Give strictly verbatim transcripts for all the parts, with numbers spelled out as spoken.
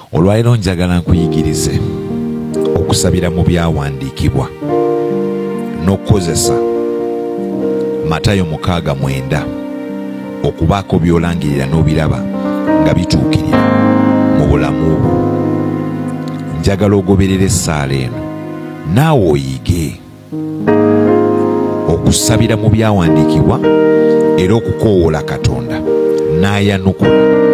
Olwaleero njagala nkuyigirize okusabira mu byawandiikibwa n'okukozesa Matayo mukaaga mwenda okubaako by'olangirira n'obiraba nga bituukirira mu bulamu bwo. Njagala ogoberere essaala eno naawe oyige okusabira mu byawandiikibwa era okukoowoola Katonda n'ayanukula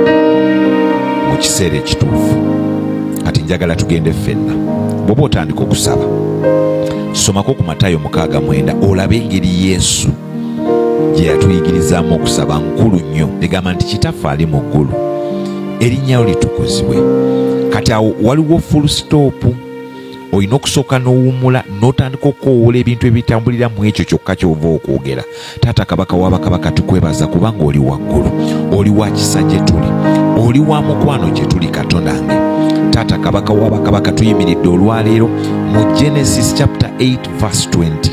mu kiseera ekituufu. Kati njagala tugende ffenna. Bw'oba otandika okusaba, somako ku Matayo mukaaga mwenda olabe engeri Yesu gye yatuyigirizaamu okusaba nkulu nnyo. Egamba nti Kitaffe ali mu ggulu, erinnya lyo litukuzibwe. Kati awo waliwo full stop. Olina okusooka n'owummula n'otandika okukoowoola ebintu ebitambulira mu ekyo kyokka ky'ova okwogera. Taata Kabaka wa bakabaka, tukwebaza kubanga oli waggulu, oli wa kisa gye tuli, oli wa mukwano gye tuli. Katonda wange, Taata Kabaka wa bakabaka, tuyimiridde olwaleero mu Genesis chapter eight verse twenty.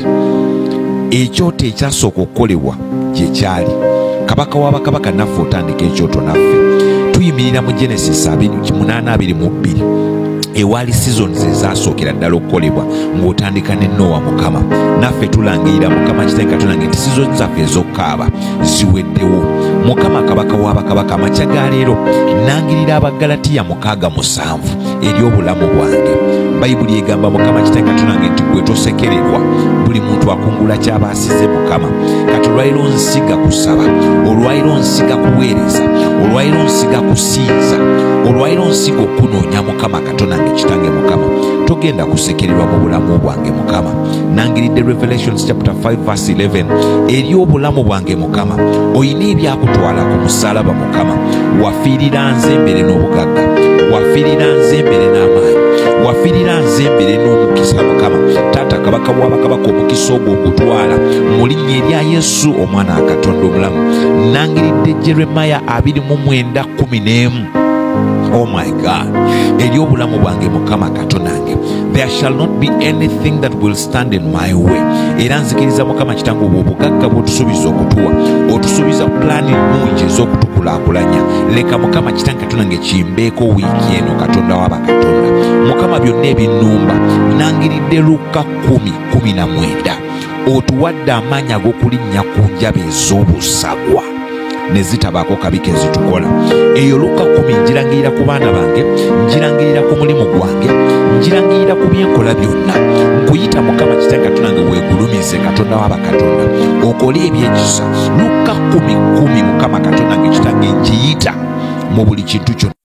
Ekyoto ekyasooka okukolebwa gye kyali. Kabaka wa bakabaka naffe otandika ekyoto naffe. Tuyimirira mu Genesis munaana abiri mu bbiri. Ewaali seasons ezasookera ddala okukolebwa ng'otandika ne Nowa Mukama. Naffe tulangirira Mukama Kitaffe Katonda nti seasons zaffe ez'okukaaba ziweddewo. Mukama Kabaka wa bakabaka, amakya ga leero nangirira Abagalatiya mukaaga musanvu eri obulamu bwange. Bayibuli egamba Mukama Kitaffe Katonda nti gwe tosekererwa, buli muntu akungula ky'aba asize Mukama. Kati olwaleero nsiga kusaba, olwaleero nsiga kuweereza, olwaleero nsiga kusinza, olwaleero nsiga okunoonya Mukama Katonda nge Kitange Mukama. Togenda kusekererwa mu bulamu bwange Mukama. Nangiridde Revelations chapter five verse eleven eri obulamu bwange Mukama. Oyina ebyakutwala ku musalaba Mukama. Wafiirira nze mbere n'obugagga, wafiirira nze mbere n'amaanyi, wafiirira nze mbere n'omukisa Mukama. Taata Kabaka wa bakabaka, omukisa ogwo ogutwala mu linnya erya Yesu omwana wa Katonda omulamu. Nangiridde Jeremiah abiri mu mwenda kumi n'emu. Oh my God, eri obulamu bwange Mukama Katonda wange, there shall not be anything that will stand in my way. Era nzikiriza Mukama Kitange obwo obugagga bw'otusuubiza okutuwa, otusuubiza pulaani nnungi ez'okutukulaakulanya. Leka Mukama Kitange Katonda wange kimbeeko wiiki eno Katonda wa bakatonda. Mukama byonna ebinnumba nangiridde Luka kumi kumi na mwenda. Otuwadde amaanyi ag'okulinnya ku njaba ez'obusagwa ne zitabaako kabi ke zitukola. Eyo Luka kumi njirangirira ku baana bange, njirangirira ku mulimu gwange, njirangirira ku byenkola byonna. Nkuyita Mukama Kitange Katonda wange weegulumize Katonda wa bakatonda, okole ebyekisa. Luka kumi kumi Mukama Katonda wange Kitange njiyita mu buli kintu kyonna.